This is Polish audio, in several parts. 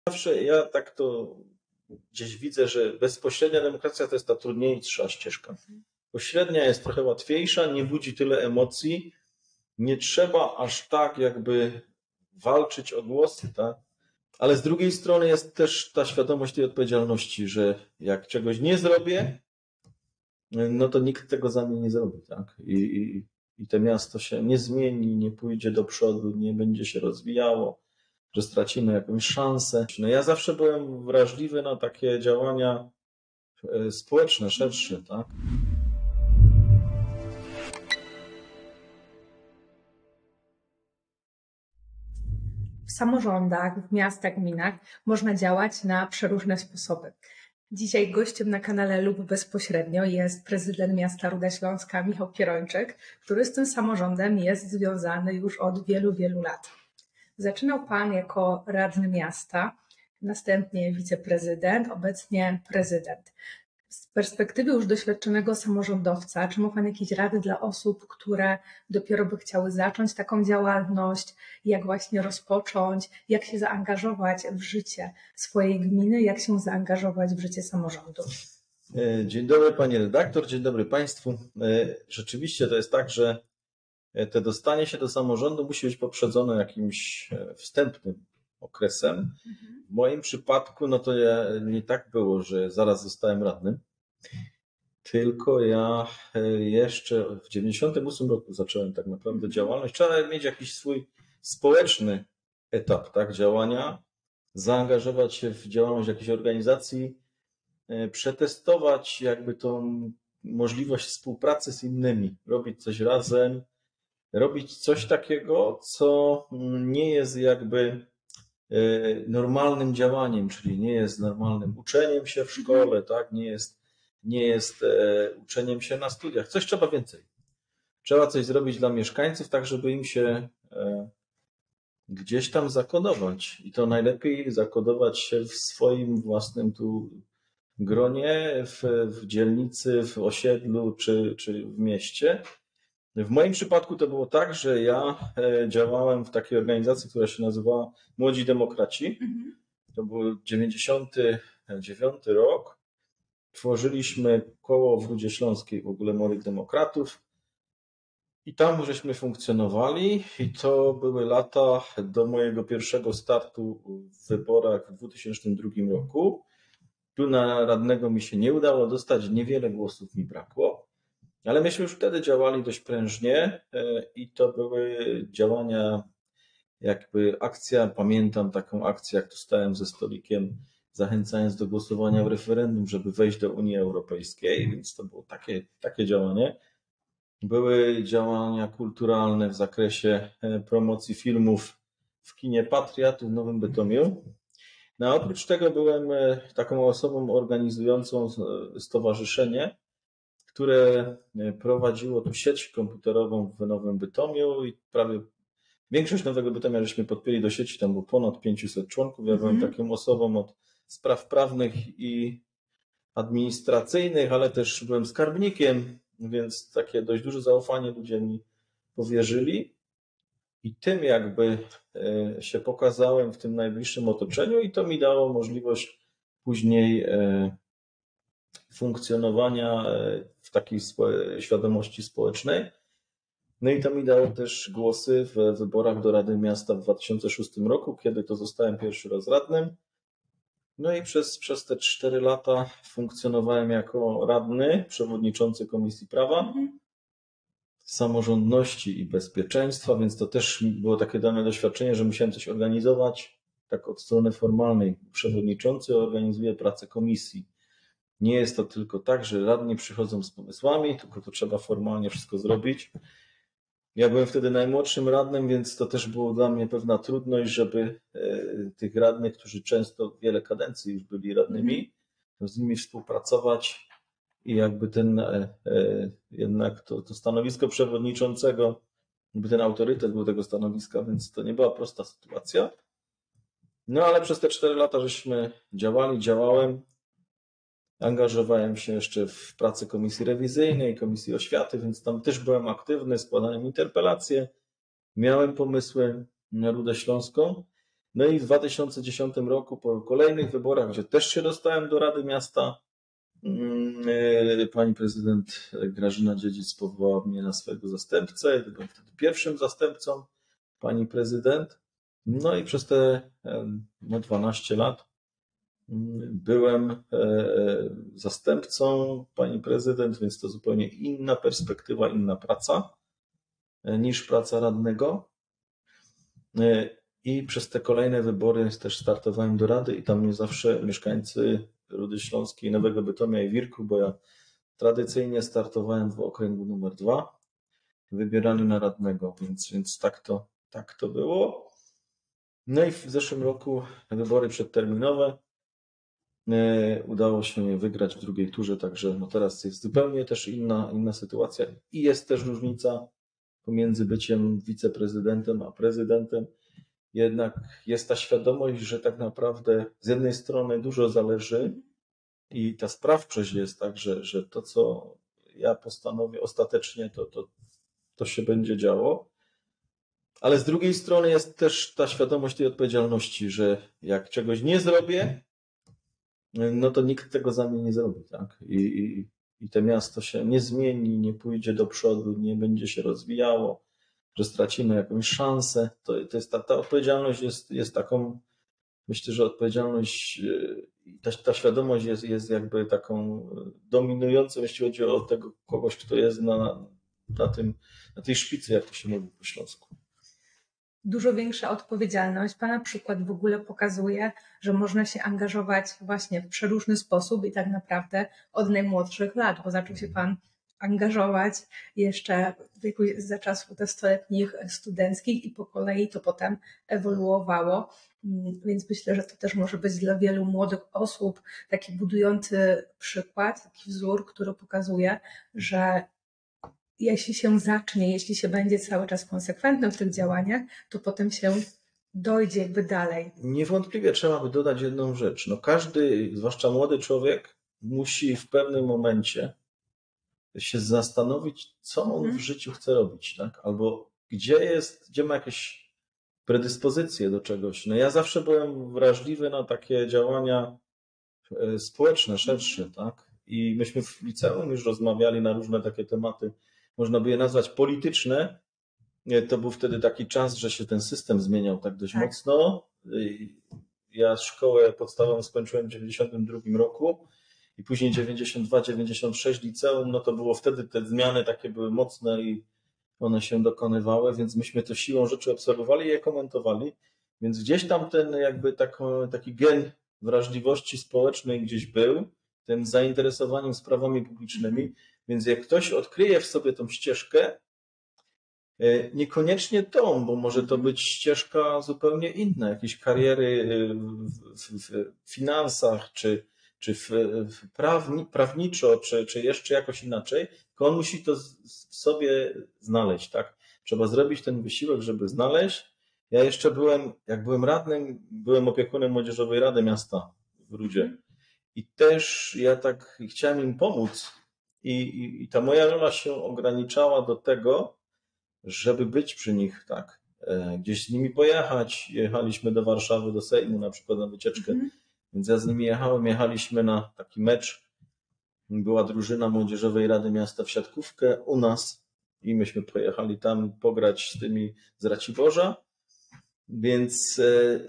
Zawsze ja tak to gdzieś widzę, że bezpośrednia demokracja to jest ta trudniejsza ścieżka. Pośrednia jest trochę łatwiejsza, nie budzi tyle emocji, nie trzeba aż tak jakby walczyć o głosy, tak? Ale z drugiej strony jest też ta świadomość tej odpowiedzialności, że jak czegoś nie zrobię, no to nikt tego za mnie nie zrobi, tak? I to miasto się nie zmieni, nie pójdzie do przodu, nie będzie się rozwijało, że stracimy jakąś szansę. No ja zawsze byłem wrażliwy na takie działania społeczne, szersze, tak? W samorządach, w miastach, gminach można działać na przeróżne sposoby. Dzisiaj gościem na kanale lub bezpośrednio jest prezydent miasta Ruda Śląska Michał Pierończyk, który z tym samorządem jest związany już od wielu, wielu lat. Zaczynał Pan jako radny miasta, następnie wiceprezydent, obecnie prezydent. Z perspektywy już doświadczonego samorządowca, czy ma Pan jakieś rady dla osób, które dopiero by chciały zacząć taką działalność, jak właśnie rozpocząć, jak się zaangażować w życie swojej gminy, jak się zaangażować w życie samorządu? Dzień dobry Pani redaktor, dzień dobry Państwu. Rzeczywiście to jest tak, że to dostanie się do samorządu musi być poprzedzone jakimś wstępnym okresem. W moim przypadku, no to nie tak było, że zaraz zostałem radnym, tylko ja jeszcze w 98 roku zacząłem tak naprawdę działalność. Trzeba mieć jakiś swój społeczny etap, tak, działania, zaangażować się w działalność jakiejś organizacji, przetestować jakby tą możliwość współpracy z innymi, robić coś razem, robić coś takiego, co nie jest jakby normalnym działaniem, czyli nie jest normalnym uczeniem się w szkole, tak? Nie jest uczeniem się na studiach. Coś trzeba więcej. Trzeba coś zrobić dla mieszkańców, tak żeby im się gdzieś tam zakodować. I to najlepiej zakodować się w swoim własnym tu gronie, w dzielnicy, w osiedlu czy w mieście. W moim przypadku to było tak, że ja działałem w takiej organizacji, która się nazywała Młodzi Demokraci. To był 99 rok. Tworzyliśmy koło w Rudzie Śląskiej w ogóle Młodych Demokratów. I tam żeśmy funkcjonowali i to były lata do mojego pierwszego startu w wyborach w 2002 roku. Tu na radnego mi się nie udało dostać, niewiele głosów mi brakło. Ale myśmy już wtedy działali dość prężnie i to były działania, jakby akcja, pamiętam taką akcję, jak tu stałem ze stolikiem, zachęcając do głosowania w referendum, żeby wejść do Unii Europejskiej, więc to było takie działanie. Były działania kulturalne w zakresie promocji filmów w kinie Patria tu w Nowym Bytomiu. No a oprócz tego byłem taką osobą organizującą stowarzyszenie, które prowadziło tu sieć komputerową w Nowym Bytomiu i prawie większość Nowego Bytomia żeśmy podpięli do sieci, tam było ponad 500 członków. Ja byłem taką osobą od spraw prawnych i administracyjnych, ale też byłem skarbnikiem, więc takie dość duże zaufanie ludzie mi powierzyli i tym jakby się pokazałem w tym najbliższym otoczeniu i to mi dało możliwość później funkcjonowania w takiej świadomości społecznej. No i to mi dało też głosy w wyborach do Rady Miasta w 2006 roku, kiedy to zostałem pierwszy raz radnym. No i przez te 4 lata funkcjonowałem jako radny, przewodniczący Komisji Prawa, Samorządności i Bezpieczeństwa, więc to też było takie dane doświadczenie, że musiałem coś organizować, tak od strony formalnej. Przewodniczący organizuje pracę komisji. Nie jest to tylko tak, że radni przychodzą z pomysłami, tylko to trzeba formalnie wszystko zrobić. Ja byłem wtedy najmłodszym radnym, więc to też było dla mnie pewna trudność, żeby tych radnych, którzy często wiele kadencji już byli radnymi, z nimi współpracować i jakby jednak to stanowisko przewodniczącego, jakby ten autorytet był tego stanowiska, więc to nie była prosta sytuacja. No ale przez te 4 lata żeśmy działałem. Angażowałem się jeszcze w pracę Komisji Rewizyjnej, Komisji Oświaty, więc tam też byłem aktywny, składałem interpelacje, miałem pomysły na Rudę Śląską. No i w 2010 roku po kolejnych wyborach, gdzie też się dostałem do Rady Miasta, pani prezydent Grażyna Dziedzic powołała mnie na swojego zastępcę. Ja byłem wtedy pierwszym zastępcą pani prezydent. No i przez te 12 lat byłem zastępcą pani prezydent, więc to zupełnie inna perspektywa, inna praca niż praca radnego. I przez te kolejne wybory też startowałem do Rady i tam mnie zawsze mieszkańcy Rudy Śląskiej, Nowego Bytomia i Wirku, bo ja tradycyjnie startowałem w okręgu numer 2, wybierali na radnego, więc tak to było. No i w zeszłym roku wybory przedterminowe. Udało się wygrać w drugiej turze, także no teraz jest zupełnie też inna sytuacja i jest też różnica pomiędzy byciem wiceprezydentem a prezydentem. Jednak jest ta świadomość, że tak naprawdę z jednej strony dużo zależy i ta sprawczość jest tak, że to, co ja postanowię ostatecznie, to się będzie działo. Ale z drugiej strony jest też ta świadomość tej odpowiedzialności, że jak czegoś nie zrobię, no to nikt tego za mnie nie zrobi, tak? I to miasto się nie zmieni, nie pójdzie do przodu, nie będzie się rozwijało, że stracimy jakąś szansę. To jest ta odpowiedzialność jest taką, myślę, że odpowiedzialność, ta świadomość jest jakby taką dominującą, jeśli chodzi o tego kogoś, kto jest na tej szpicy, jak to się mówi po śląsku. Dużo większa odpowiedzialność. Pana przykład w ogóle pokazuje, że można się angażować właśnie w przeróżny sposób i tak naprawdę od najmłodszych lat, bo zaczął się Pan angażować jeszcze w wieku za czasów nastoletnich studenckich i po kolei to potem ewoluowało. Więc myślę, że to też może być dla wielu młodych osób taki budujący przykład, taki wzór, który pokazuje, że jeśli się zacznie, jeśli się będzie cały czas konsekwentnym w tych działaniach, to potem się dojdzie jakby dalej. Niewątpliwie trzeba by dodać jedną rzecz. No każdy, zwłaszcza młody człowiek, musi w pewnym momencie się zastanowić, co on w życiu chce robić, tak? Albo gdzie ma jakieś predyspozycje do czegoś. No ja zawsze byłem wrażliwy na takie działania społeczne, szersze, tak? I myśmy w liceum już rozmawiali na różne takie tematy, można by je nazwać polityczne. To był wtedy taki czas, że się ten system zmieniał tak dość mocno. Ja szkołę podstawową skończyłem w 92 roku i później 92-96 liceum, no to było wtedy te zmiany takie były mocne i one się dokonywały, więc myśmy to siłą rzeczy obserwowali i je komentowali. Więc gdzieś tam ten jakby taki gen wrażliwości społecznej gdzieś był, tym zainteresowaniem sprawami publicznymi, więc jak ktoś odkryje w sobie tą ścieżkę, niekoniecznie tą, bo może to być ścieżka zupełnie inna, jakieś kariery w finansach, czy prawniczo, czy jeszcze jakoś inaczej, tylko on musi to w sobie znaleźć, tak? Trzeba zrobić ten wysiłek, żeby znaleźć. Ja jeszcze jak byłem radnym, byłem opiekunem Młodzieżowej Rady Miasta w Rudzie. I też ja tak chciałem im pomóc. I ta moja rola się ograniczała do tego, żeby być przy nich, tak? Gdzieś z nimi pojechać. Jechaliśmy do Warszawy, do Sejmu na przykład na wycieczkę. Więc ja z nimi jechaliśmy na taki mecz. Była drużyna Młodzieżowej Rady Miasta w siatkówkę u nas i myśmy pojechali tam pograć z tymi z Raciborza. Więc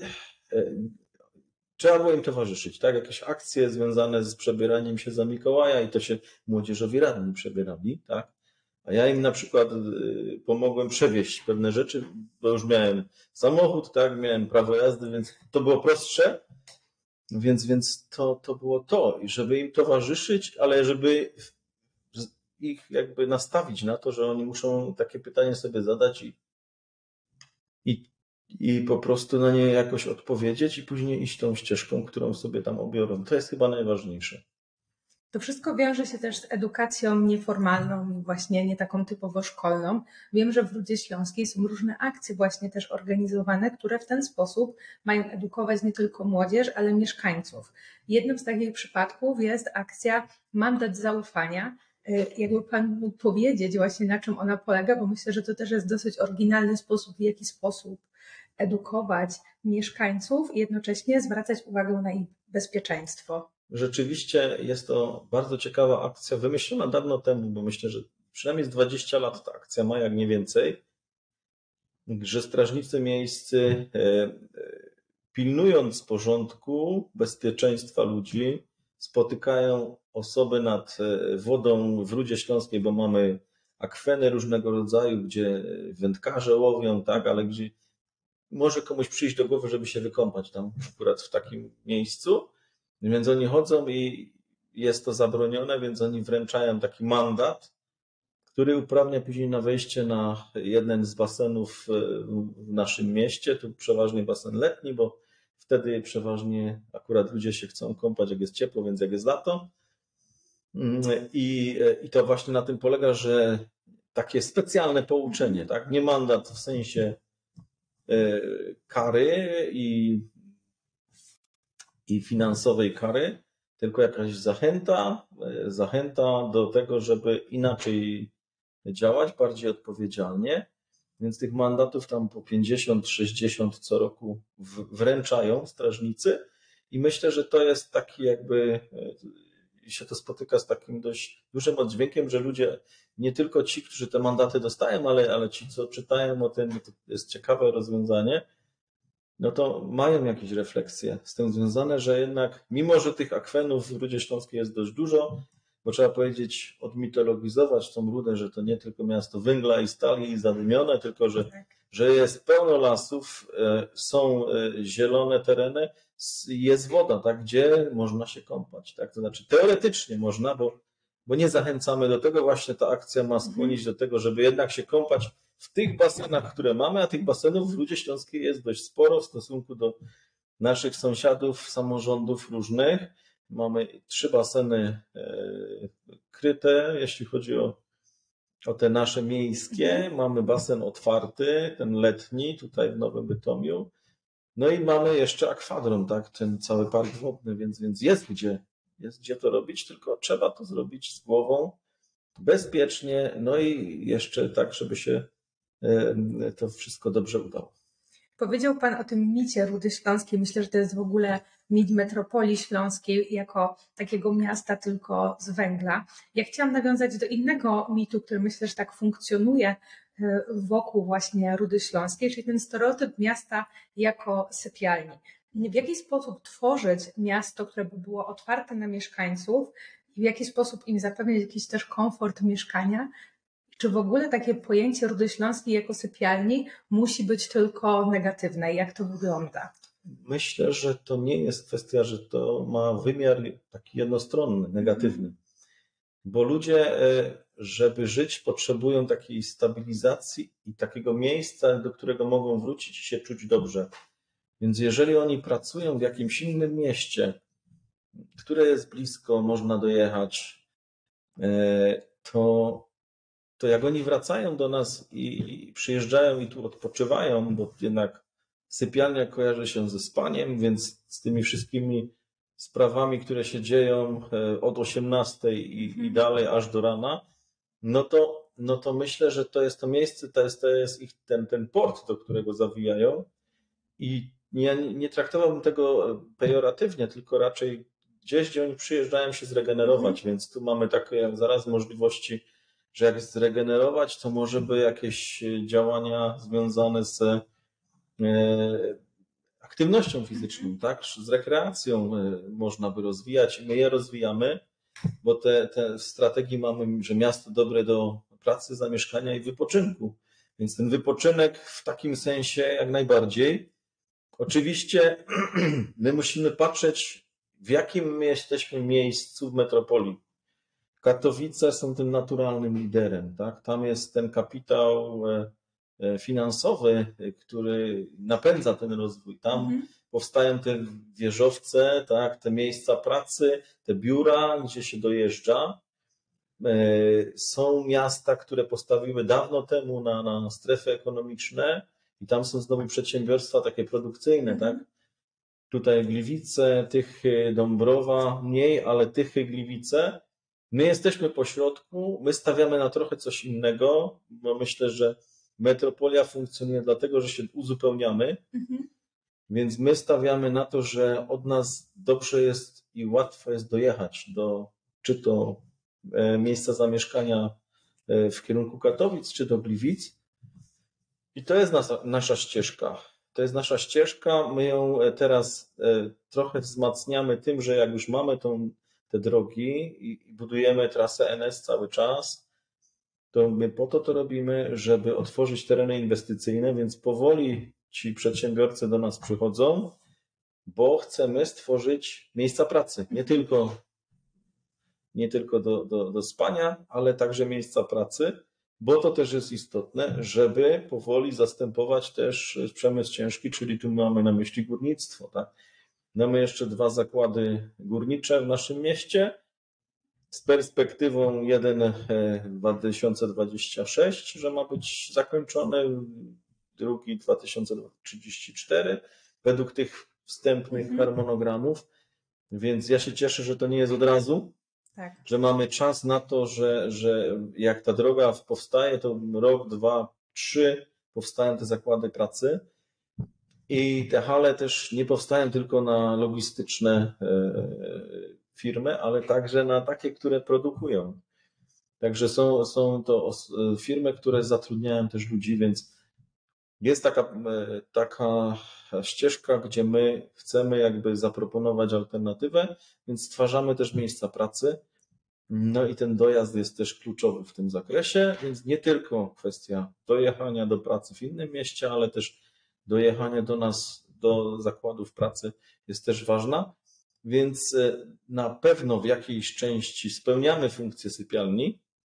trzeba było im towarzyszyć, tak? Jakieś akcje związane z przebieraniem się za Mikołaja i to się młodzieżowi radni przebierali, tak? A ja im na przykład pomogłem przewieźć pewne rzeczy, bo już miałem samochód, tak? Miałem prawo jazdy, więc to było prostsze. Więc to było to. I żeby im towarzyszyć, ale żeby ich jakby nastawić na to, że oni muszą takie pytanie sobie zadać i po prostu na nie jakoś odpowiedzieć i później iść tą ścieżką, którą sobie tam obiorą. To jest chyba najważniejsze. To wszystko wiąże się też z edukacją nieformalną, właśnie nie taką typowo szkolną. Wiem, że w Rudzie Śląskiej są różne akcje właśnie też organizowane, które w ten sposób mają edukować nie tylko młodzież, ale mieszkańców. Jednym z takich przypadków jest akcja Mandat Zaufania. Jakby Pan mógł powiedzieć właśnie, na czym ona polega, bo myślę, że to też jest dosyć oryginalny sposób, w jaki sposób edukować mieszkańców i jednocześnie zwracać uwagę na ich bezpieczeństwo. Rzeczywiście jest to bardzo ciekawa akcja, wymyślona dawno temu, bo myślę, że przynajmniej z 20 lat ta akcja ma, jak nie więcej, że strażnicy miejscy, pilnując porządku, bezpieczeństwa ludzi, spotykają osoby nad wodą w Rudzie Śląskiej, bo mamy akweny różnego rodzaju, gdzie wędkarze łowią, tak, ale gdzie może komuś przyjść do głowy, żeby się wykąpać tam akurat w takim miejscu. Więc oni chodzą i jest to zabronione, więc oni wręczają taki mandat, który uprawnia później na wejście na jeden z basenów w naszym mieście. Tu przeważnie basen letni, bo wtedy przeważnie akurat ludzie się chcą kąpać, jak jest ciepło, więc jak jest lato. I to właśnie na tym polega, że takie specjalne pouczenie, tak? Nie mandat w sensie kary i finansowej kary, tylko jakaś zachęta do tego, żeby inaczej działać, bardziej odpowiedzialnie. Więc tych mandatów tam po 50, 60 co roku wręczają strażnicy i myślę, że to jest taki jakby, się to spotyka z takim dość dużym oddźwiękiem, że ludzie, nie tylko ci, którzy te mandaty dostają, ale ci, co czytają o tym, to jest ciekawe rozwiązanie, no to mają jakieś refleksje z tym związane, że jednak mimo, że tych akwenów w Rudzie Śląskiej jest dość dużo, bo trzeba powiedzieć, odmitologizować tą Rudę, że to nie tylko miasto węgla i stali i zadymione, tylko że jest pełno lasów, są zielone tereny, jest woda, tak, gdzie można się kąpać. Tak? To znaczy teoretycznie można, bo nie zachęcamy do tego. Właśnie ta akcja ma skłonić do tego, żeby jednak się kąpać w tych basenach, które mamy, a tych basenów w Rudzie Śląskiej jest dość sporo w stosunku do naszych sąsiadów, samorządów różnych. Mamy 3 baseny kryte, jeśli chodzi o te nasze miejskie. Mamy basen otwarty, ten letni, tutaj w Nowym Bytomiu. No i mamy jeszcze akwadron, tak, ten cały park wodny, więc jest gdzie to robić, tylko trzeba to zrobić z głową, bezpiecznie, no i jeszcze tak, żeby się to wszystko dobrze udało. Powiedział Pan o tym micie Rudy Śląskiej. Myślę, że to jest w ogóle mit metropolii śląskiej jako takiego miasta tylko z węgla. Ja chciałam nawiązać do innego mitu, który myślę, że tak funkcjonuje wokół właśnie Rudy Śląskiej, czyli ten stereotyp miasta jako sypialni. W jaki sposób tworzyć miasto, które by było otwarte na mieszkańców i w jaki sposób im zapewnić jakiś też komfort mieszkania? Czy w ogóle takie pojęcie Rudy Śląskiej jako sypialni musi być tylko negatywne? Jak to wygląda? Myślę, że to nie jest kwestia, że to ma wymiar taki jednostronny, negatywny. Bo ludzie, żeby żyć, potrzebują takiej stabilizacji i takiego miejsca, do którego mogą wrócić i się czuć dobrze. Więc jeżeli oni pracują w jakimś innym mieście, które jest blisko, można dojechać, to jak oni wracają do nas i przyjeżdżają i tu odpoczywają, bo jednak sypialnia kojarzy się ze spaniem, więc z tymi wszystkimi sprawami, które się dzieją od 18 i dalej aż do rana, no to myślę, że to jest to miejsce, to jest ich ten port, do którego zawijają. I ja nie traktowałbym tego pejoratywnie, tylko raczej gdzieś, gdzie oni przyjeżdżają się zregenerować, więc tu mamy takie zaraz możliwości, że jak zregenerować, to może by jakieś działania związane z aktywnością fizyczną, tak? Z rekreacją można by rozwijać i my je rozwijamy, bo te w strategii mamy, że miasto dobre do pracy, zamieszkania i wypoczynku. Więc ten wypoczynek w takim sensie jak najbardziej. Oczywiście my musimy patrzeć, w jakim my jesteśmy miejscu w metropolii. Katowice są tym naturalnym liderem, tak? Tam jest ten kapitał finansowy, który napędza ten rozwój. Tam powstają te wieżowce, tak? Te miejsca pracy, te biura, gdzie się dojeżdża. Są miasta, które postawiły dawno temu na strefy ekonomiczne i tam są znowu przedsiębiorstwa takie produkcyjne, tak? Tutaj Gliwice, Tychy, Dąbrowa, mniej, ale Tychy, Gliwice. My jesteśmy po środku, my stawiamy na trochę coś innego, bo myślę, że metropolia funkcjonuje dlatego, że się uzupełniamy, więc my stawiamy na to, że od nas dobrze jest i łatwo jest dojechać do czy to miejsca zamieszkania w kierunku Katowic, czy do Gliwic. I to jest nasza ścieżka. To jest nasza ścieżka. My ją teraz trochę wzmacniamy tym, że jak już mamy te drogi i budujemy trasę NS cały czas, to my po to robimy, żeby otworzyć tereny inwestycyjne, więc powoli ci przedsiębiorcy do nas przychodzą, bo chcemy stworzyć miejsca pracy. Nie tylko do spania, ale także miejsca pracy, bo to też jest istotne, żeby powoli zastępować też przemysł ciężki, czyli tu mamy na myśli górnictwo. Tak? Mamy jeszcze 2 zakłady górnicze w naszym mieście z perspektywą 2026, że ma być zakończony, drugi 2034 według tych wstępnych harmonogramów, więc ja się cieszę, że to nie jest od razu. Tak. Że mamy czas na to, że jak ta droga powstaje, to rok, 2, 3 powstają te zakłady pracy i te hale też nie powstają tylko na logistyczne firmy, ale także na takie, które produkują. Także są to firmy, które zatrudniają też ludzi, więc jest taka ścieżka, gdzie my chcemy jakby zaproponować alternatywę, więc stwarzamy też miejsca pracy. No i ten dojazd jest też kluczowy w tym zakresie, więc nie tylko kwestia dojechania do pracy w innym mieście, ale też dojechanie do nas, do zakładów pracy jest też ważna. Więc na pewno w jakiejś części spełniamy funkcję sypialni,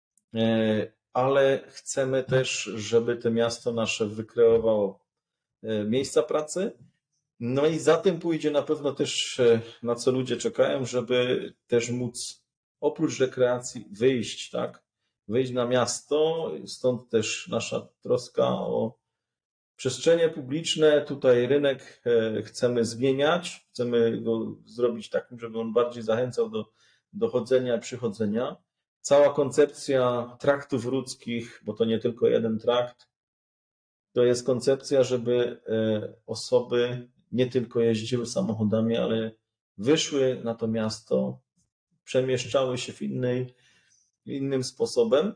ale chcemy też, żeby to miasto nasze wykreowało miejsca pracy. No i za tym pójdzie na pewno też, na co ludzie czekają, żeby też móc oprócz rekreacji wyjść, tak? Wyjść na miasto, stąd też nasza troska o przestrzenie publiczne. Tutaj rynek chcemy zmieniać, chcemy go zrobić takim, żeby on bardziej zachęcał do chodzenia i przychodzenia. Cała koncepcja traktów ludzkich, bo to nie tylko jeden trakt, to jest koncepcja, żeby osoby nie tylko jeździły samochodami, ale wyszły na to miasto, przemieszczały się innym sposobem.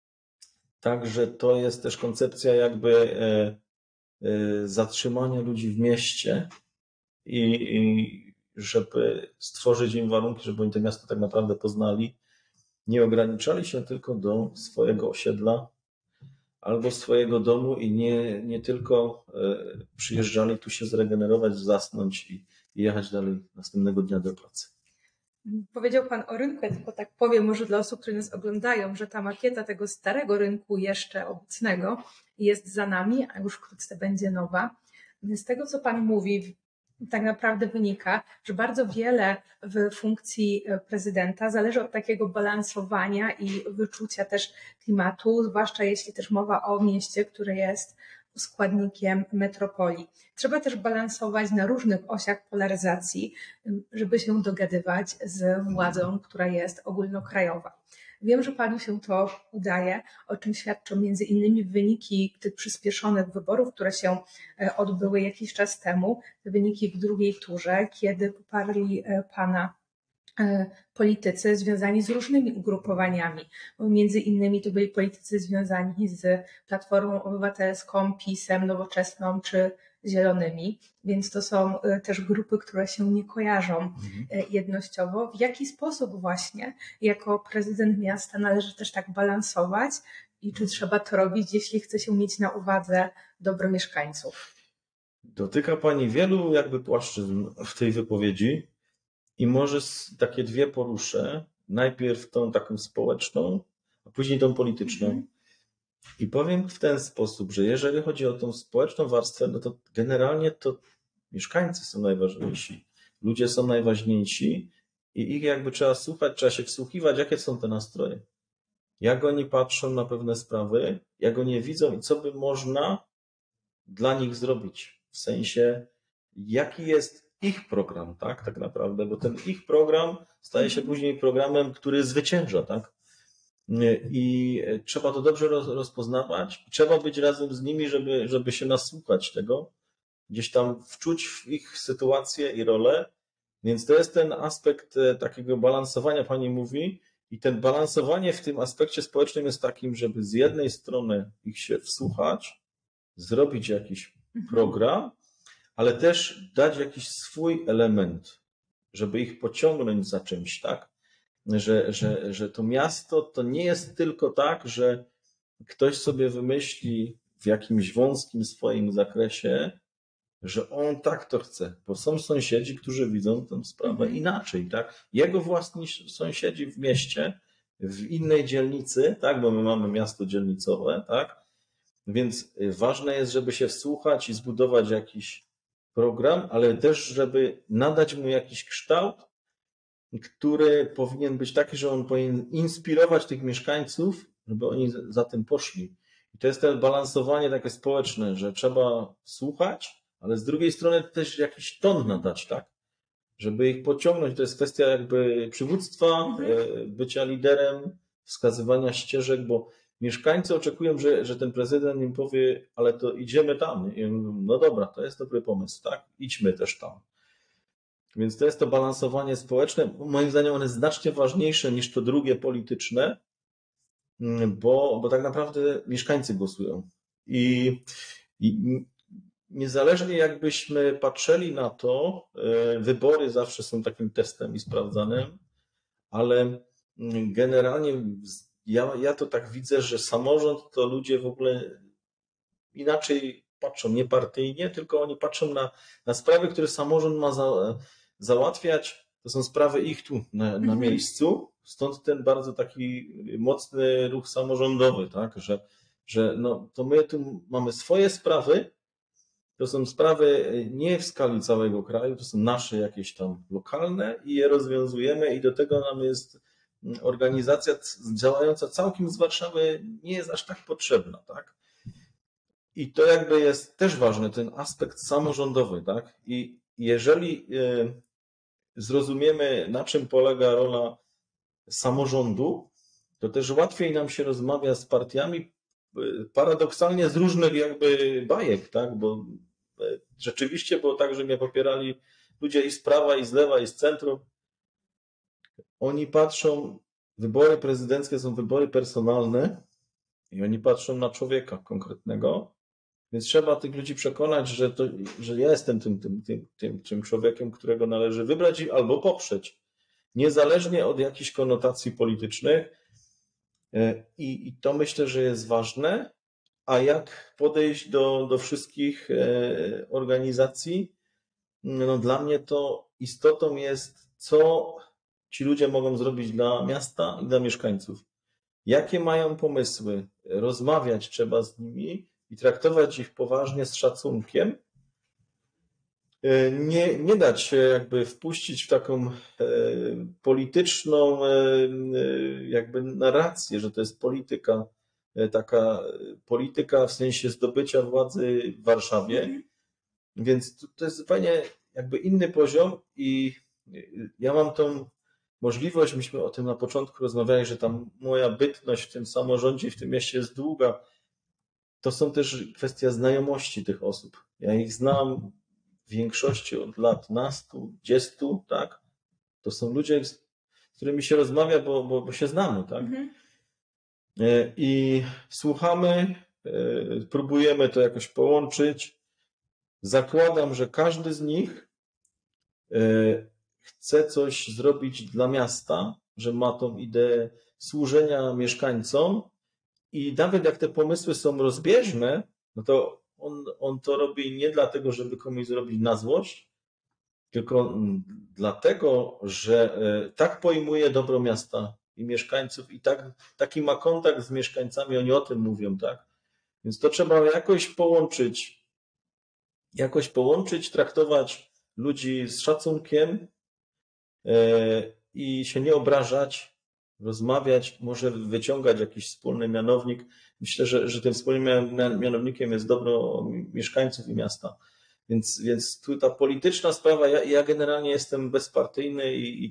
Także to jest też koncepcja jakby zatrzymania ludzi w mieście i żeby stworzyć im warunki, żeby oni to miasto tak naprawdę poznali. Nie ograniczali się tylko do swojego osiedla albo swojego domu i nie tylko przyjeżdżali tu się zregenerować, zasnąć i jechać dalej następnego dnia do pracy. Powiedział Pan o rynku, ja tylko tak powiem może dla osób, które nas oglądają, że ta makieta tego starego rynku jeszcze obecnego jest za nami, a już wkrótce będzie nowa. Z tego, co Pan mówi, tak naprawdę wynika, że bardzo wiele w funkcji prezydenta zależy od takiego balansowania i wyczucia też klimatu, zwłaszcza jeśli też mowa o mieście, które jest składnikiem metropolii. Trzeba też balansować na różnych osiach polaryzacji, żeby się dogadywać z władzą, która jest ogólnokrajowa. Wiem, że Panu się to udaje, o czym świadczą między innymi wyniki tych przyspieszonych wyborów, które się odbyły jakiś czas temu, te wyniki w drugiej turze, kiedy poparli Pana politycy związani z różnymi ugrupowaniami. Między innymi to byli politycy związani z Platformą Obywatelską, PiS-em, Nowoczesną czy Zielonymi, więc to są też grupy, które się nie kojarzą jednościowo. W jaki sposób właśnie jako prezydent miasta należy też tak balansować i czy trzeba to robić, jeśli chce się mieć na uwadze dobro mieszkańców? Dotyka Pani wielu jakby płaszczyzn w tej wypowiedzi i może takie 2 poruszę. Najpierw tą taką społeczną, a później tą polityczną. I powiem w ten sposób, że jeżeli chodzi o tą społeczną warstwę, no to generalnie to mieszkańcy są najważniejsi. Ludzie są najważniejsi i ich jakby trzeba słuchać, trzeba się wsłuchiwać, jakie są te nastroje. Jak oni patrzą na pewne sprawy, jak oni widzą i co by można dla nich zrobić. W sensie, jaki jest ich program, tak naprawdę, bo ten ich program staje się później programem, który zwycięża, tak? I trzeba to dobrze rozpoznawać. Trzeba być razem z nimi, żeby się nasłuchać tego, gdzieś tam wczuć w ich sytuację i rolę. Więc to jest ten aspekt takiego balansowania, pani mówi. I ten balansowanie w tym aspekcie społecznym jest takim, żeby z jednej strony ich się wsłuchać, zrobić jakiś program, ale też dać jakiś swój element, żeby ich pociągnąć za czymś, tak? Że to miasto to nie jest tylko tak, że ktoś sobie wymyśli w jakimś wąskim swoim zakresie, że on tak to chce, bo są sąsiedzi, którzy widzą tę sprawę inaczej, tak? Jego własni sąsiedzi w mieście, w innej dzielnicy, tak? Bo my mamy miasto dzielnicowe, tak? Więc ważne jest, żeby się wsłuchać i zbudować jakiś program, ale też, żeby nadać mu jakiś kształt, który powinien być taki, że on powinien inspirować tych mieszkańców, żeby oni za tym poszli. I to jest to balansowanie takie społeczne, że trzeba słuchać, ale z drugiej strony też jakiś ton nadać, tak? Żeby ich pociągnąć. To jest kwestia jakby przywództwa, bycia liderem, wskazywania ścieżek, bo mieszkańcy oczekują, że ten prezydent im powie, ale to idziemy tam. I mówią, no dobra, to jest dobry pomysł, tak? Idźmy też tam. Więc to jest to balansowanie społeczne. Moim zdaniem ono jest znacznie ważniejsze niż to drugie polityczne, bo tak naprawdę mieszkańcy głosują. I niezależnie jakbyśmy patrzyli na to, wybory zawsze są takim testem i sprawdzanym, ale generalnie ja to tak widzę, że samorząd to ludzie w ogóle inaczej patrzą, nie partyjnie, tylko oni patrzą na sprawy, które samorząd ma załatwiać. To są sprawy ich tu na miejscu. Stąd ten bardzo taki mocny ruch samorządowy, tak? Że no, to my tu mamy swoje sprawy. To są sprawy nie w skali całego kraju, to są nasze jakieś tam lokalne i je rozwiązujemy i do tego nam jest organizacja działająca całkiem z Warszawy nie jest aż tak potrzebna, tak? I to jakby jest też ważny, ten aspekt samorządowy, tak? I jeżeli zrozumiemy, na czym polega rola samorządu, to też łatwiej nam się rozmawia z partiami, paradoksalnie z różnych jakby bajek, tak? Bo rzeczywiście było tak, że mnie popierali ludzie i z prawa, i z lewa, i z centrum. Oni patrzą, wybory prezydenckie są wybory personalne i oni patrzą na człowieka konkretnego, więc trzeba tych ludzi przekonać, że ja jestem tym człowiekiem, którego należy wybrać albo poprzeć, niezależnie od jakichś konotacji politycznych. I to myślę, że jest ważne. A jak podejść do wszystkich organizacji? No dla mnie to istotą jest, co ci ludzie mogą zrobić dla miasta i dla mieszkańców. Jakie mają pomysły? Rozmawiać trzeba z nimi i traktować ich poważnie, z szacunkiem. Nie dać się jakby wpuścić w taką polityczną jakby narrację, że to jest polityka, taka polityka w sensie zdobycia władzy w Warszawie. Więc to jest zupełnie jakby inny poziom i ja mam tą możliwość, myśmy o tym na początku rozmawiali, że tam moja bytność w tym samorządzie, w tym mieście jest długa. To są też kwestia znajomości tych osób. Ja ich znam w większości od lat nastu, 20, tak? To są ludzie, z którymi się rozmawia, bo się znamy, tak? I słuchamy, próbujemy to jakoś połączyć. Zakładam, że każdy z nich chce coś zrobić dla miasta, że ma tą ideę służenia mieszkańcom i nawet jak te pomysły są rozbieżne, no to on to robi nie dlatego, żeby komuś zrobić na złość, tylko dlatego, że tak pojmuje dobro miasta i mieszkańców i taki ma kontakt z mieszkańcami, oni o tym mówią, tak? Więc to trzeba jakoś połączyć, traktować ludzi z szacunkiem i się nie obrażać, rozmawiać, może wyciągać jakiś wspólny mianownik. Myślę, że tym wspólnym mianownikiem jest dobro mieszkańców i miasta. Więc tu ta polityczna sprawa, ja generalnie jestem bezpartyjny i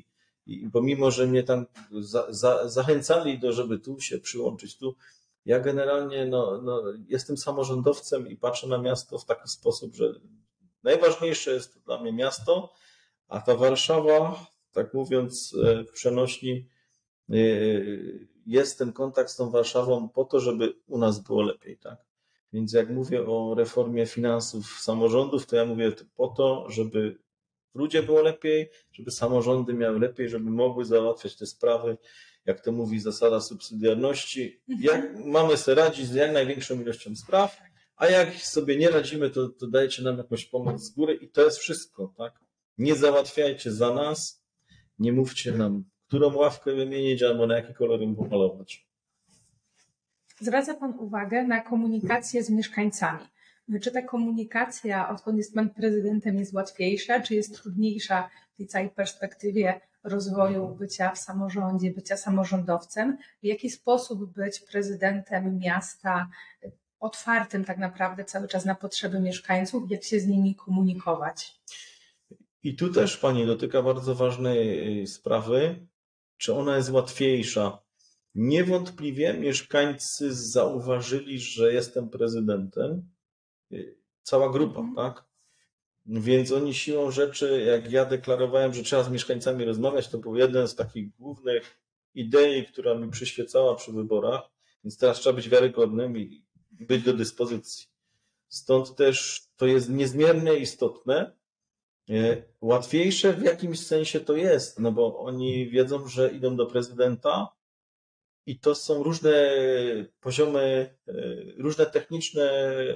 I pomimo, że mnie tam zachęcali żeby tu się przyłączyć, ja generalnie jestem samorządowcem i patrzę na miasto w taki sposób, że najważniejsze jest dla mnie miasto, a ta Warszawa, tak mówiąc w przenośni, jest ten kontakt z tą Warszawą po to, żeby u nas było lepiej, tak? Więc jak mówię o reformie finansów samorządów, to ja mówię po to, żeby w ludzie było lepiej, żeby samorządy miały lepiej, żeby mogły załatwiać te sprawy, jak to mówi zasada subsydiarności. Jak mamy sobie radzić z jak największą ilością spraw, a jak sobie nie radzimy, to dajcie nam jakąś pomoc z góry i to jest wszystko, tak? Nie załatwiajcie za nas, nie mówcie nam, którą ławkę wymienić albo na jaki kolor ją pomalować. Zwraca Pan uwagę na komunikację z mieszkańcami. Czy ta komunikacja, odkąd jest Pan prezydentem, jest łatwiejsza, czy jest trudniejsza w tej całej perspektywie rozwoju bycia w samorządzie, bycia samorządowcem? W jaki sposób być prezydentem miasta, otwartym tak naprawdę cały czas na potrzeby mieszkańców, jak się z nimi komunikować? I tu też Pani dotyka bardzo ważnej sprawy, czy ona jest łatwiejsza. Niewątpliwie mieszkańcy zauważyli, że jestem prezydentem, cała grupa, tak? Więc oni siłą rzeczy, jak ja deklarowałem, że trzeba z mieszkańcami rozmawiać, to był jeden z takich głównych idei, która mi przyświecała przy wyborach, więc teraz trzeba być wiarygodnym i być do dyspozycji. Stąd też to jest niezmiernie istotne. Łatwiejsze w jakimś sensie to jest, no bo oni wiedzą, że idą do prezydenta i to są różne poziomy, różne techniczne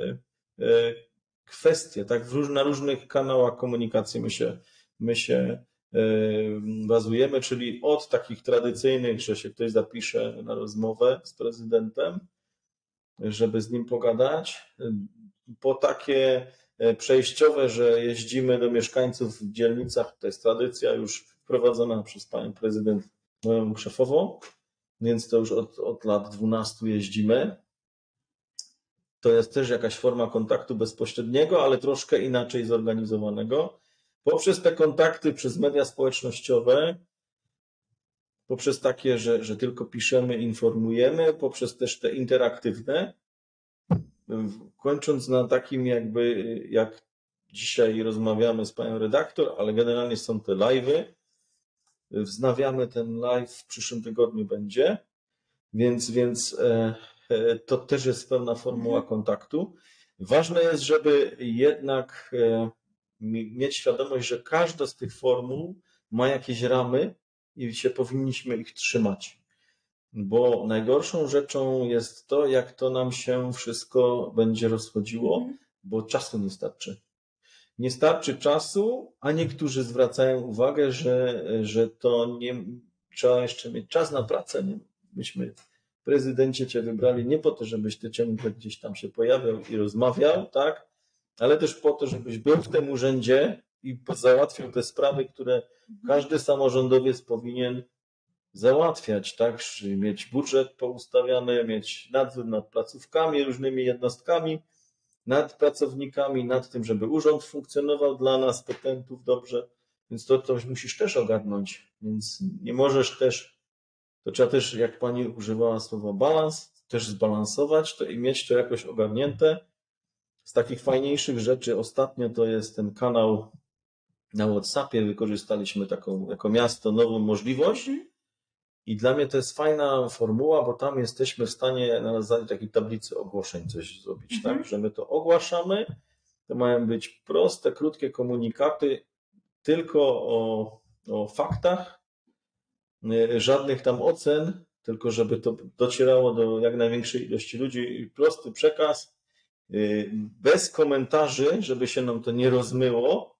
kwestie, tak? Na różnych kanałach komunikacji my się bazujemy, czyli od takich tradycyjnych, że się ktoś zapisze na rozmowę z prezydentem, żeby z nim pogadać, po takie przejściowe, że jeździmy do mieszkańców w dzielnicach, to jest tradycja już wprowadzona przez panią prezydent, moją szefową, więc to już od lat 12 jeździmy. To jest też jakaś forma kontaktu bezpośredniego, ale troszkę inaczej zorganizowanego. Poprzez te kontakty, przez media społecznościowe, poprzez takie, że tylko piszemy, informujemy, poprzez też te interaktywne, kończąc na takim jak dzisiaj rozmawiamy z panią redaktor, ale generalnie są te live'y. Wznawiamy ten live, w przyszłym tygodniu będzie, więc to też jest pewna formuła kontaktu. Ważne jest, żeby jednak mieć świadomość, że każda z tych formuł ma jakieś ramy i powinniśmy ich trzymać. Bo najgorszą rzeczą jest to, jak to nam się wszystko będzie rozchodziło, bo czasu nie starczy. Nie starczy czasu, a niektórzy zwracają uwagę, że to nie trzeba jeszcze mieć czas na pracę. Nie? Myśmy, prezydencie, cię wybrali nie po to, żebyś ty ciągle gdzieś tam się pojawiał i rozmawiał, tak? Ale też po to, żebyś był w tym urzędzie i załatwiał te sprawy, które każdy samorządowiec powinien załatwiać, tak? Mieć budżet poustawiany, mieć nadzór nad placówkami, różnymi jednostkami, nad pracownikami, nad tym, żeby urząd funkcjonował dla nas, petentów dobrze. Więc to musisz też ogarnąć. Więc nie możesz też, to trzeba też, jak pani używała słowa balans, też zbalansować to i mieć to jakoś ogarnięte. Z takich fajniejszych rzeczy ostatnio to jest ten kanał na WhatsAppie. Wykorzystaliśmy taką jako miasto nową możliwość. I dla mnie to jest fajna formuła, bo tam jesteśmy w stanie na zasadzie takiej tablicy ogłoszeń coś zrobić, tak? Że my to ogłaszamy, to mają być proste, krótkie komunikaty, tylko o faktach, żadnych tam ocen, tylko żeby to docierało do jak największej ilości ludzi. Prosty przekaz, bez komentarzy, żeby się nam to nie rozmyło.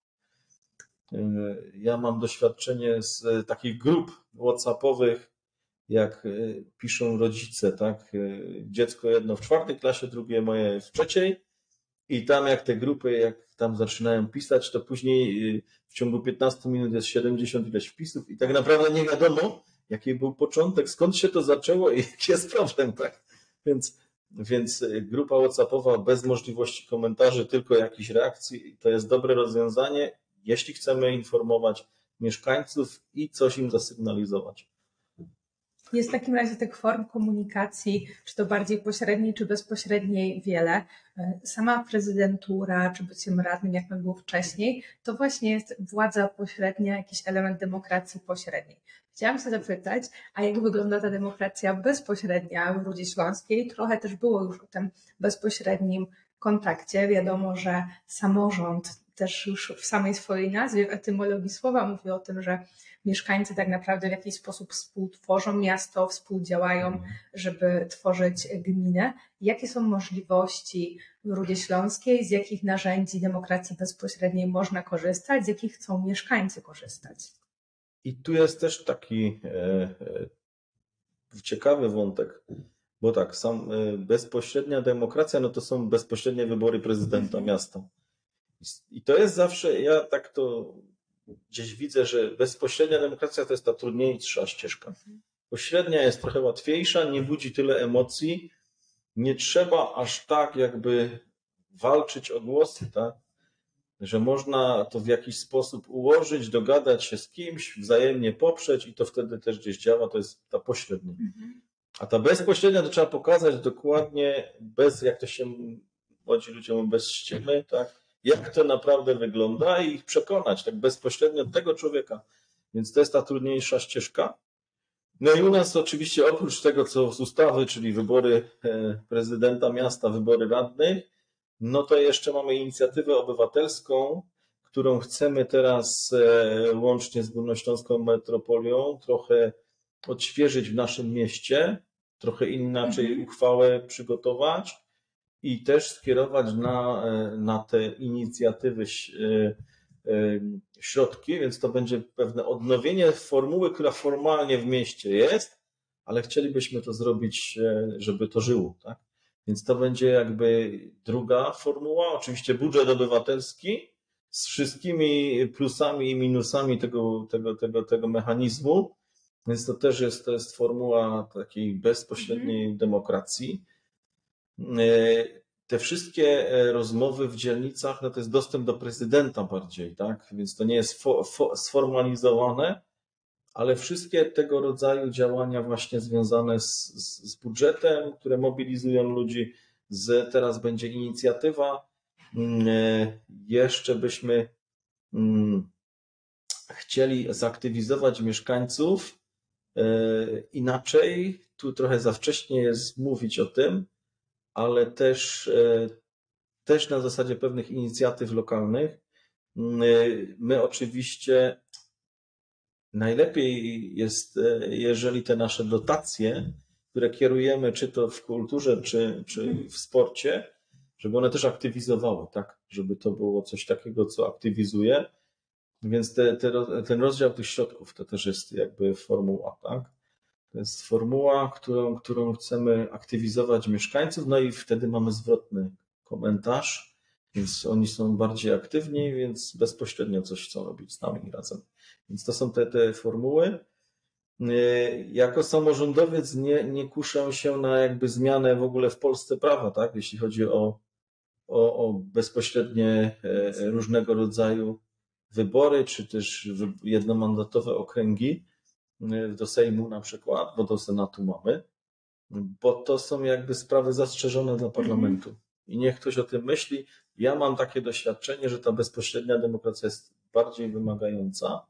Ja mam doświadczenie z takich grup WhatsAppowych, jak piszą rodzice, tak? Dziecko jedno w 4. klasie, drugie moje w 3. I tam jak te grupy, jak tam zaczynają pisać, to później w ciągu 15 minut jest 70 ileś wpisów i tak naprawdę nie wiadomo, jaki był początek, skąd się to zaczęło i jaki jest problem, tak? Więc grupa WhatsAppowa bez możliwości komentarzy, tylko jakichś reakcji, to jest dobre rozwiązanie, jeśli chcemy informować, mieszkańców i coś im zasygnalizować. Jest w takim razie tych form komunikacji, czy to bardziej pośredniej, czy bezpośredniej, wiele. Sama prezydentura, czy byciem radnym, jak było wcześniej, to właśnie jest władza pośrednia, jakiś element demokracji pośredniej. Chciałam się zapytać, a jak wygląda ta demokracja bezpośrednia w Rudzie Śląskiej? Trochę też było już o tym bezpośrednim kontakcie. Wiadomo, że samorząd też już w samej swojej nazwie, w etymologii słowa mówi o tym, że mieszkańcy tak naprawdę w jakiś sposób współtworzą miasto, współdziałają, żeby tworzyć gminę. Jakie są możliwości w Rudzie Śląskiej, z jakich narzędzi demokracji bezpośredniej można korzystać, z jakich chcą mieszkańcy korzystać? I tu jest też taki ciekawy wątek, bo tak, bezpośrednia demokracja, no to są bezpośrednie wybory prezydenta miasta. I to jest zawsze, ja tak to gdzieś widzę, że bezpośrednia demokracja to jest ta trudniejsza ścieżka. Pośrednia jest trochę łatwiejsza, nie budzi tyle emocji, nie trzeba aż tak jakby walczyć o głosy, tak? Że można to w jakiś sposób ułożyć, dogadać się z kimś, wzajemnie poprzeć i to wtedy też gdzieś działa, to jest ta pośrednia. A ta bezpośrednia to trzeba pokazać dokładnie, bez, jak to się młodzi ludzie mówią, bez ściemy, tak? Jak to naprawdę wygląda i ich przekonać tak bezpośrednio od tego człowieka. Więc to jest ta trudniejsza ścieżka. No i u nas oczywiście oprócz tego, co z ustawy, czyli wybory prezydenta miasta, wybory radnych, no to jeszcze mamy inicjatywę obywatelską, którą chcemy teraz łącznie z Górnośląską Metropolią trochę odświeżyć w naszym mieście, trochę inaczej uchwałę przygotować i też skierować na te inicjatywy środki, więc to będzie pewne odnowienie formuły, która formalnie w mieście jest, ale chcielibyśmy to zrobić, żeby to żyło, tak? Więc to będzie jakby druga formuła, oczywiście budżet obywatelski z wszystkimi plusami i minusami tego mechanizmu, więc to też jest formuła takiej bezpośredniej demokracji. Te wszystkie rozmowy w dzielnicach, no to jest dostęp do prezydenta bardziej, tak? Więc to nie jest sformalizowane, ale wszystkie tego rodzaju działania właśnie związane z budżetem, które mobilizują ludzi, teraz będzie inicjatywa. Jeszcze byśmy chcieli zaktywizować mieszkańców inaczej. Tu trochę za wcześnie jest mówić o tym, ale też na zasadzie pewnych inicjatyw lokalnych. My oczywiście najlepiej jest, jeżeli te nasze dotacje, które kierujemy, czy to w kulturze, czy w sporcie, żeby one też aktywizowały, tak? Żeby to było coś takiego, co aktywizuje. Więc ten rozdział tych środków to też jest jakby formuła, tak? To jest formuła, którą chcemy aktywizować mieszkańców, no i wtedy mamy zwrotny komentarz, więc oni są bardziej aktywni, więc bezpośrednio coś chcą robić z nami razem. Więc to są te formuły. Jako samorządowiec nie kuszę się na jakby zmianę w ogóle w Polsce prawa, tak? Jeśli chodzi o bezpośrednie różnego rodzaju wybory, czy też jednomandatowe okręgi do Sejmu na przykład, bo do Senatu mamy, bo to są jakby sprawy zastrzeżone dla parlamentu. I niech ktoś o tym myśli. Ja mam takie doświadczenie, że ta bezpośrednia demokracja jest bardziej wymagająca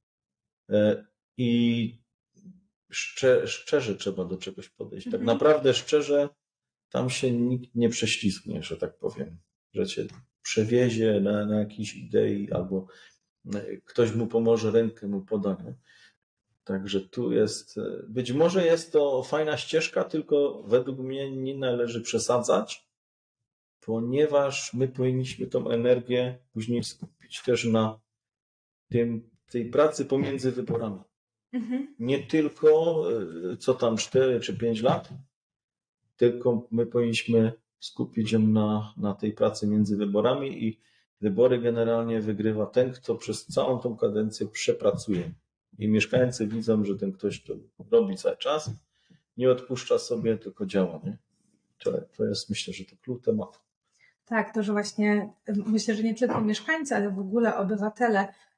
i szczerze trzeba do czegoś podejść. Tak naprawdę szczerze tam się nikt nie prześlizgnie, że tak powiem, że cię przewiezie na jakiejś idei albo ktoś mu pomoże, rękę mu poda. Także tu jest, być może jest to fajna ścieżka, tylko według mnie nie należy przesadzać, ponieważ my powinniśmy tą energię później skupić też na tej pracy pomiędzy wyborami. Nie tylko co tam 4 czy 5 lat, tylko my powinniśmy skupić ją na tej pracy między wyborami i wybory generalnie wygrywa ten, kto przez całą tą kadencję przepracuje. I mieszkańcy widzą, że ten ktoś to robi cały czas, nie odpuszcza sobie, tylko działa. Nie? To jest, myślę, że to klucz tematu. Tak, to, że właśnie myślę, że nie tylko mieszkańcy, ale w ogóle obywatele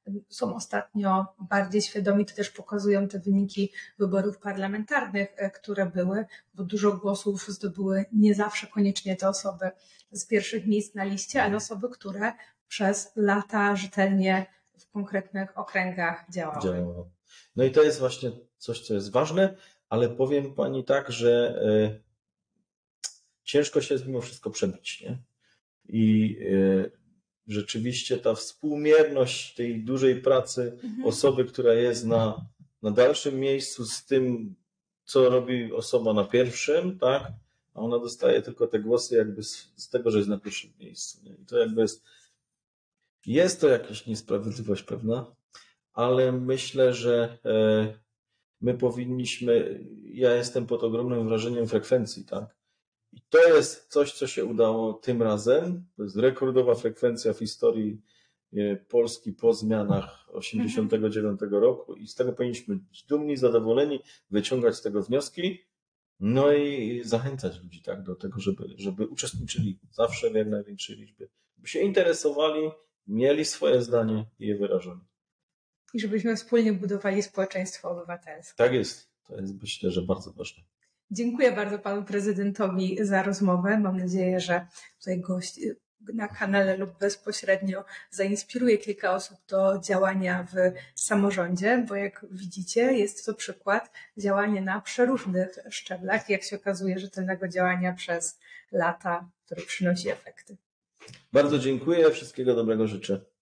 są ostatnio bardziej świadomi. To też pokazują te wyniki wyborów parlamentarnych, które były, bo dużo głosów zdobyły nie zawsze koniecznie te osoby z pierwszych miejsc na liście, ale osoby, które przez lata rzetelnie w konkretnych okręgach działały. No i to jest właśnie coś, co jest ważne, ale powiem pani tak, że ciężko się mimo wszystko przebić, nie? I rzeczywiście ta współmierność tej dużej pracy osoby, która jest na dalszym miejscu z tym, co robi osoba na pierwszym, tak? A ona dostaje tylko te głosy jakby z tego, że jest na pierwszym miejscu. Nie? I to jakby jest to jakaś niesprawiedliwość pewna, ale myślę, że my powinniśmy, ja jestem pod ogromnym wrażeniem frekwencji, tak? I to jest coś, co się udało tym razem. To jest rekordowa frekwencja w historii Polski po zmianach 1989 roku i z tego powinniśmy być dumni, zadowoleni, wyciągać z tego wnioski, no i zachęcać ludzi tak, do tego, żeby uczestniczyli zawsze w jak największej liczbie, by się interesowali, mieli swoje zdanie i je wyrażali. I żebyśmy wspólnie budowali społeczeństwo obywatelskie. Tak jest. To jest, myślę, że bardzo ważne. Dziękuję bardzo panu prezydentowi za rozmowę. Mam nadzieję, że tutaj gość na kanale lub bezpośrednio zainspiruje kilka osób do działania w samorządzie, bo jak widzicie, jest to przykład działania na przeróżnych szczeblach i jak się okazuje, rzetelnego działania przez lata, które przynosi efekty. Bardzo dziękuję. Wszystkiego dobrego życzę.